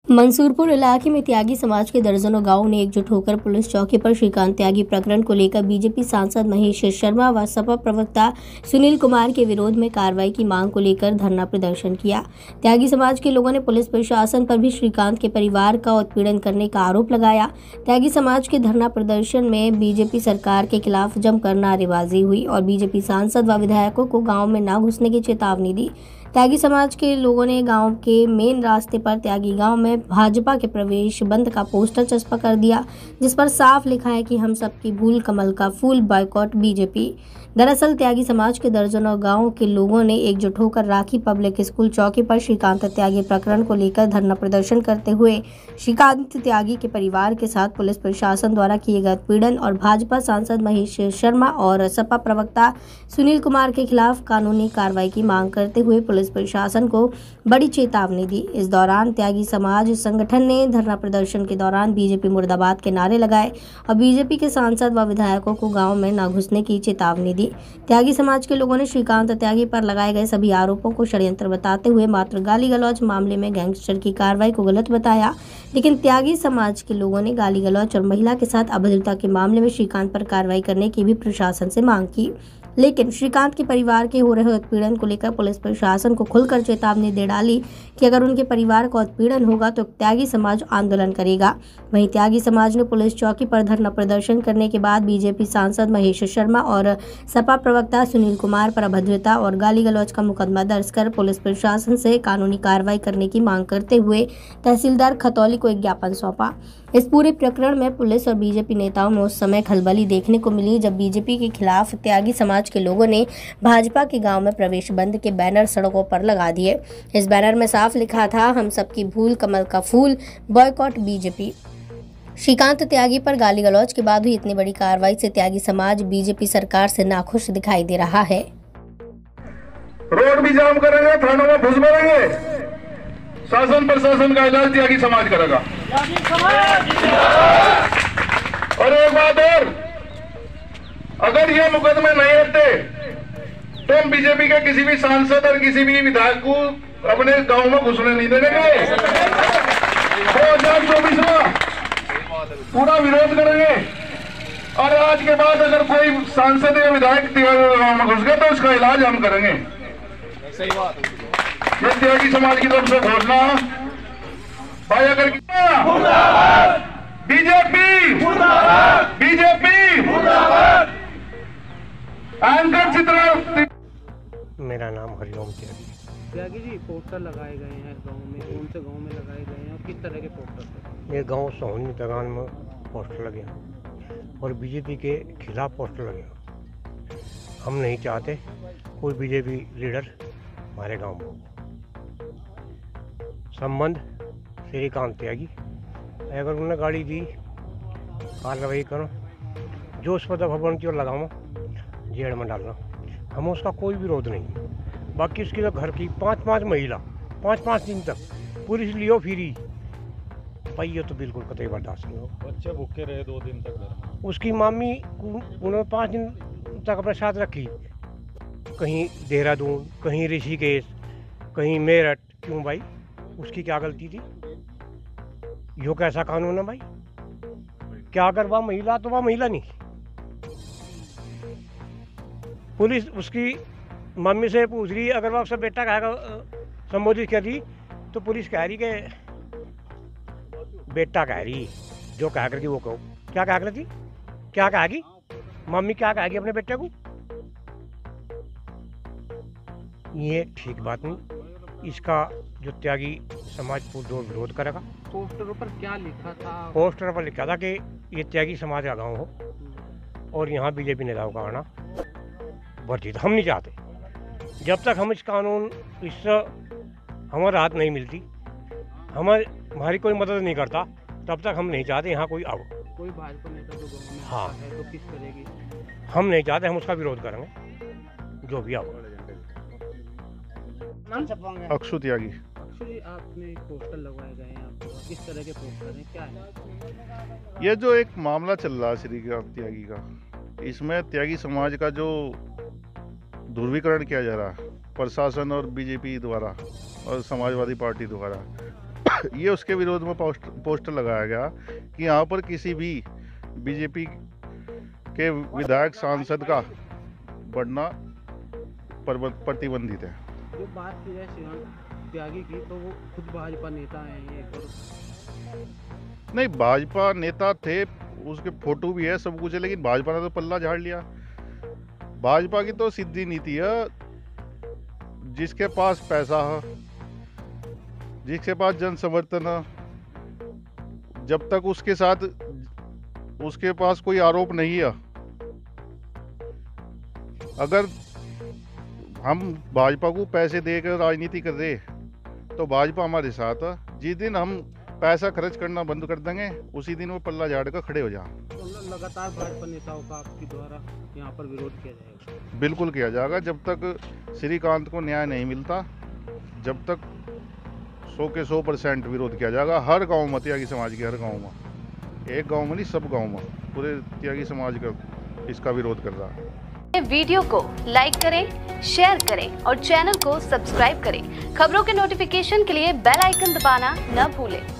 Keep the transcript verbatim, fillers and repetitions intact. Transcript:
मंसूरपुर इलाके में त्यागी समाज के दर्जनों गांवों ने एकजुट होकर पुलिस चौकी पर श्रीकांत त्यागी प्रकरण को लेकर बीजेपी सांसद महेश शर्मा व सपा प्रवक्ता सुनील कुमार के विरोध में कार्रवाई की मांग को लेकर धरना प्रदर्शन किया। त्यागी समाज के लोगों ने पुलिस प्रशासन पर भी श्रीकांत के परिवार का उत्पीड़न करने का आरोप लगाया। त्यागी समाज के धरना प्रदर्शन में बीजेपी सरकार के खिलाफ जमकर नारेबाजी हुई और बीजेपी सांसद व विधायकों को गाँव में न घुसने की चेतावनी दी। त्यागी समाज के लोगों ने गांव के मेन रास्ते पर त्यागी गांव में भाजपा के प्रवेश बंद का पोस्टर चस्पा कर दिया, जिस पर साफ लिखा है कि हम सबकी भूल कमल का फूल, बॉयकॉट बीजेपी। दरअसल त्यागी समाज के दर्जनों गांव के लोगों ने एकजुट होकर राखी पब्लिक स्कूल चौकी पर श्रीकांत त्यागी प्रकरण को लेकर धरना प्रदर्शन करते हुए श्रीकांत त्यागी के परिवार के साथ पुलिस प्रशासन द्वारा किए गए उत्पीड़न और भाजपा सांसद महेश शर्मा और सपा प्रवक्ता सुनील कुमार के खिलाफ कानूनी कार्रवाई की मांग करते हुए पुलिस प्रशासन को बड़ी चेतावनी दी। इस दौरान त्यागी समाज संगठन ने धरना प्रदर्शन के दौरान बीजेपी मुर्दाबाद के नारे लगाए और बीजेपी के सांसद व विधायकों को गांव में न घुसने की चेतावनी दी। त्यागी समाज के लोगों ने श्रीकांत त्यागी पर लगाए गए सभी आरोपों को षड्यंत्र बताते हुए मात्र गाली गलौज मामले में गैंगस्टर की कार्रवाई को गलत बताया। लेकिन त्यागी समाज के लोगों ने गाली गलौज और महिला के साथ अभद्रता के मामले में श्रीकांत पर कार्रवाई करने की भी प्रशासन से मांग की। लेकिन श्रीकांत के परिवार के हो रहे उत्पीड़न को लेकर पुलिस प्रशासन को खुलकर चेतावनी दे डाली कि अगर उनके परिवार का उत्पीड़न होगा तो त्यागी समाज आंदोलन करेगा। वहीं त्यागी समाज ने पुलिस चौकी पर धरना प्रदर्शन करने के बाद बीजेपी सांसद महेश शर्मा और सपा प्रवक्ता सुनील कुमार पर अभद्रता और गाली गलौज का मुकदमा दर्ज कर पुलिस प्रशासन से कानूनी कार्रवाई करने की मांग करते हुए तहसीलदार खतौली को एक ज्ञापन सौंपा। इस पूरे प्रकरण में पुलिस और बीजेपी नेताओं में उस समय खलबली देखने को मिली जब बीजेपी के खिलाफ त्यागी समाज के लोगों ने भाजपा के गांव में प्रवेश बंद के बैनर सड़कों पर लगा दिए। इस बैनर में साफ लिखा था, हम सबकी भूल कमल का फूल, बॉयकॉट बीजेपी। श्रीकांत त्यागी पर गाली गलौज के बाद हुई इतनी बड़ी कार्रवाई से त्यागी समाज बीजेपी सरकार से नाखुश दिखाई दे रहा है। रोड भी जाम करेंगे, थानों में घुस मरेंगे, शासन प्रशासन का इलाज त्यागी समाज करेगा। और एक बात और, अगर ये मुकदमे नहीं होते तो हम बीजेपी के किसी भी सांसद और किसी भी विधायक को अपने गांव में घुसने नहीं देंगे। दो हजार चौबीस में पूरा विरोध करेंगे और आज के बाद अगर कोई सांसद या विधायक गांव में घुस गए तो उसका इलाज हम करेंगे। सही बात। ये त्यागी समाज की तरफ से घोषणा भाई। अगर बीजेपी बीजेपी एंकर चित्र। मेरा नाम हरिओम त्यागी। त्यागी जी, पोस्टर लगाए गए हैं गांव में, कौन से गांव में लगाए गए हैं और किस तरह के पोस्टर? ये गांव सोहनी दगान में पोस्टर लगे हैं और बीजेपी के खिलाफ पोस्टर लगे हैं। हम नहीं चाहते कोई बीजेपी लीडर हमारे गांव में। संबंध श्रीकांत त्यागी, अगर उन्होंने गाड़ी दी कार्रवाई करो, जो उस पर दफा बनती और लगाओ, जेल में डालना, हमें उसका कोई विरोध नहीं। बाकी उसकी तो घर की पांच पांच महिला पांच पांच दिन तक पुलिस लियो फिरी पाइयो तो बिल्कुल कतई बर्दाश्त नहीं हो। बच्चे भूखे रहे दो दिन तक। उसकी मामी उन्होंने पाँच दिन तक अपने साथ रखी, कहीं देहरादून, कहीं ऋषिकेश, कहीं मेरठ। क्यों भाई, उसकी क्या गलती थी? यो कैसा कानून है भाई? क्या अगर वह महिला तो वह महिला नहीं। पुलिस उसकी मम्मी से पूछ रही, अगर वह उसका बेटा कहेगा संबोधित कर रही तो पुलिस कह रही कि बेटा कह रही, जो कह करके वो कहो। क्या कह रही थी? क्या कहेगी मम्मी? क्या कहेगी अपने बेटे को? ये ठीक बात नहीं। इसका जो त्यागी समाज पूरा विरोध करेगा। पोस्टरों पर क्या लिखा था? पोस्टर पर लिखा था कि ये त्यागी समाज का गांव हो और यहाँ बीजेपी नेताओं का आना वर्जित। हम नहीं चाहते। जब तक हम इस कानून इससे हमें राहत नहीं मिलती, हमें हमारी कोई मदद नहीं करता, तब तक हम नहीं चाहते यहाँ कोई आओ। कोई भाजपा नेता जो गाँव में हाँ है तो किस करेगी? हम नहीं चाहते, हम उसका विरोध करेंगे जो भी आओ। अक्षु त्यागी। अक्षु जी, आपने पोस्टर लगवाए गए हैं, आपको किस तरह के पोस्टर हैं, क्या है? ये जो एक मामला चल रहा है श्रीकांत त्यागी का, इसमें त्यागी समाज का जो ध्रुवीकरण किया जा रहा है प्रशासन और बीजेपी द्वारा और समाजवादी पार्टी द्वारा, ये उसके विरोध में पोस्टर पोस्टर लगाया गया कि यहाँ पर किसी भी बीजेपी के विधायक सांसद का बढ़ना परब- प्रतिबंधित है। जो बात की जाए शिवांग त्यागी की, तो वो खुद भाजपा नेता हैं ये और नहीं, भाजपा नेता थे, उसके फोटो भी है, सब कुछ है, लेकिन भाजपा ने तो पल्ला झाड़ लिया। भाजपा की तो सीधी नीति है, जिसके पास पैसा है, जिसके पास जन समर्थन है, जब तक उसके साथ उसके पास कोई आरोप नहीं है, अगर हम भाजपा को पैसे देकर राजनीति कर रहे तो भाजपा हमारे साथ है। जिस दिन हम पैसा खर्च करना बंद कर देंगे उसी दिन वो पल्ला झाड़ कर खड़े हो जाए। तो मतलब लगातार भाजपा नेताओं का आपके द्वारा यहाँ पर विरोध किया जाएगा? बिल्कुल किया जाएगा। जब तक श्रीकांत को न्याय नहीं मिलता, जब तक सौ के सौ परसेंट विरोध किया जाएगा। हर गांव में, त्यागी समाज के हर गांव में, एक गांव में नहीं, सब गांव में पूरे त्यागी समाज का इसका विरोध कर रहा है। वीडियो को लाइक करें, शेयर करें और चैनल को सब्सक्राइब करें। खबरों के नोटिफिकेशन के लिए बेल आइकन दबाना न भूलें।